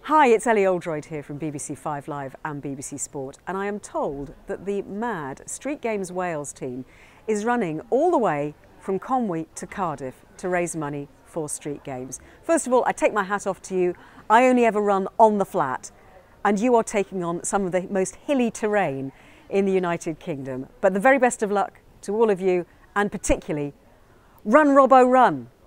Hi, it's Eleanor Oldroyd here from BBC 5 Live and BBC Sport, and I am told that the mad Street Games Wales team is running all the way from Conwy to Cardiff to raise money for Street Games. First of all, I take my hat off to you. I only ever run on the flat, and you are taking on some of the most hilly terrain in the United Kingdom. But the very best of luck to all of you, and particularly, run Robbo run!